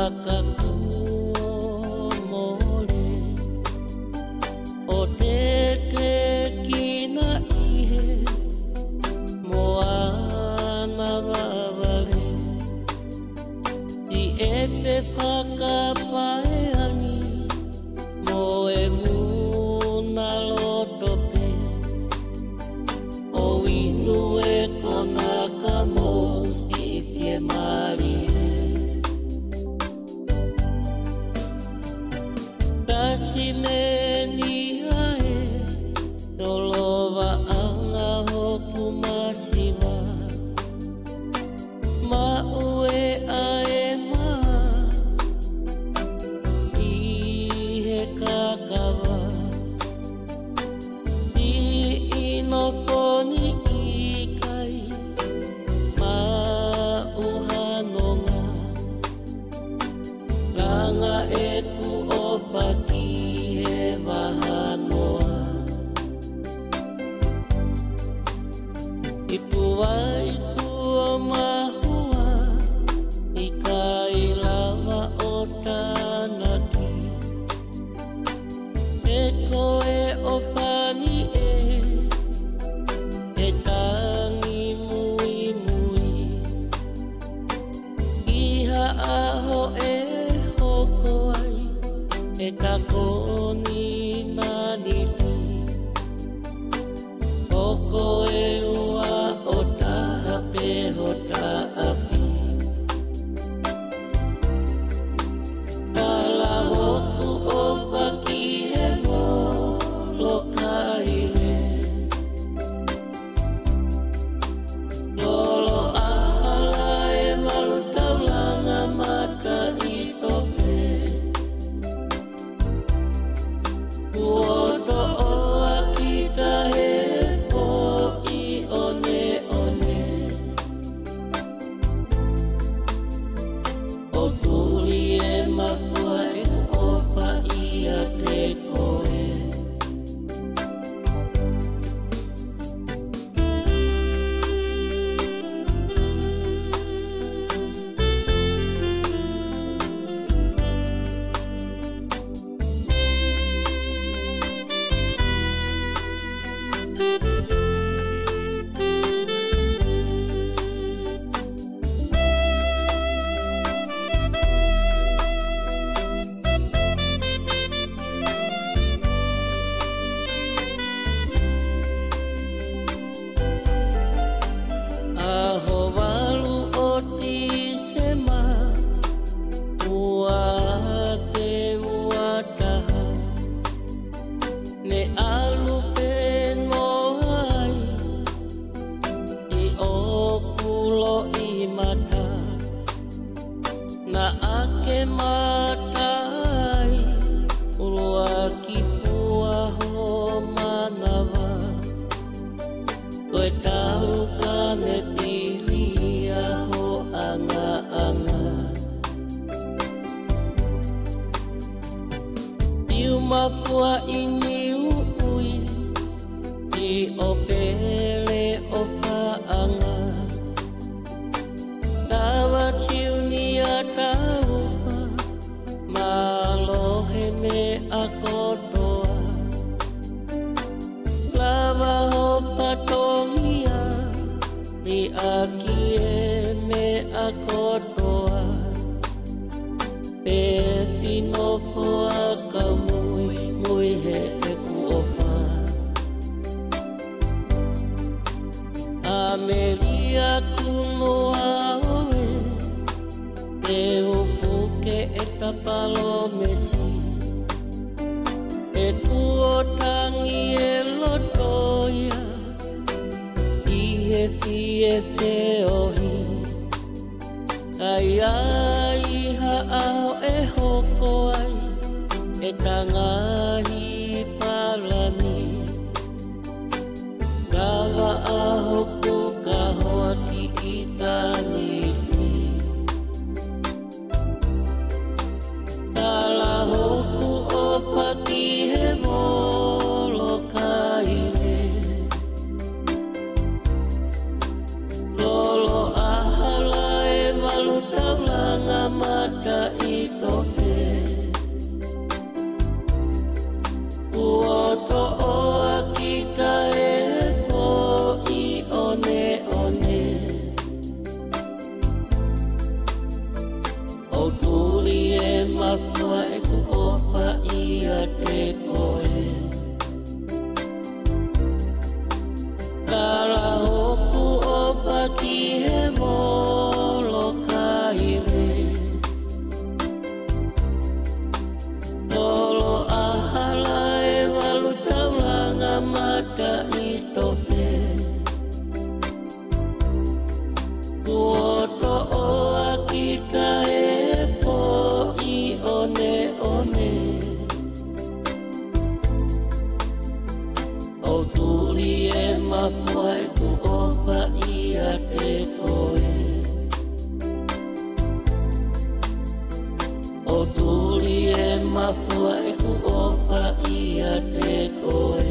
mole o te kina ihe moana wawale di te whakapaeangi mo e muna lotope o inu e kona ka mos i pie mari Tasimeni ae Tolowa anga hoku masiwa Maue ae ma Ihe kakawa I inoponi ikai Mauhanonga Langa eku opaki he mahanoa Ipuai kua mahua Ikai lava o tanaki E koe opani E tangi mui mui Iha aho hoko ai E takoni naniti Hoko e ua o tahape ho taapi Kala hoku o paki he mo lokaile Lolo ahala e malu taulanga mata i tope Kuoto oa kita he po I one one O tuli e makua e opa ia te koe Aho walu o tisema Ua te ua taha Ne alu pe no ai I o kulo I mata Na ake mata ai Ulua ki pua ho manawa Koe tau ka me pilia ho anga-anga Iu mapua ini ui I opele o paanga Tawa tiuni a taupa Malohe me akotoa Lava ho patongia Li aki e me akotoa Pe pino poa ka mui Mui he e kuopa Amelia kunoa oe Te upuke e tapalo mesi E kuo tangi e lotoia Ihe fie te ohi Ai ai ha ao e hoko ai E tangahi palani Kawa aho ku kahoa ki itaniti Kala hoku o paki he molo kaile Lolo ahala e malu taulanga mata i O tuli e mafua e ku opa ia te koe. Kara hoku opa ki he molo kaire. Tolo ahala e walu taulanga mata i tope. Tuoto oa kita e po i one one. O tuli e mafua e ku opa ia te koe. O tuli e mafua e ku opa ia te koe.